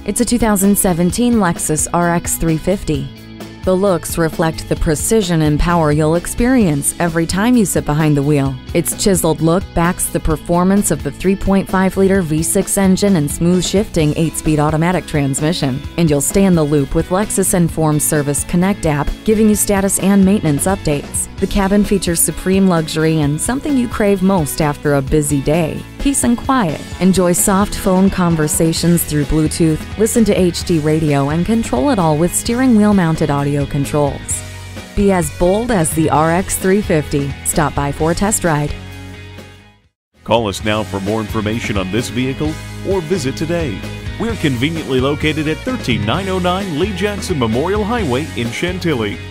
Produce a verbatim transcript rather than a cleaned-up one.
It's a two thousand seventeen Lexus R X three fifty. The looks reflect the precision and power you'll experience every time you sit behind the wheel. Its chiseled look backs the performance of the three point five liter V six engine and smooth shifting eight speed automatic transmission. And you'll stay in the loop with Lexus Informed Service Connect app, giving you status and maintenance updates. The cabin features supreme luxury and something you crave most after a busy day: peace and quiet. Enjoy soft phone conversations through Bluetooth, listen to H D radio, and control it all with steering wheel mounted audio controls. Be as bold as the R X three fifty. Stop by for a test ride. Call us now for more information on this vehicle or visit today. We're conveniently located at one three nine oh nine Lee Jackson Memorial Highway in Chantilly.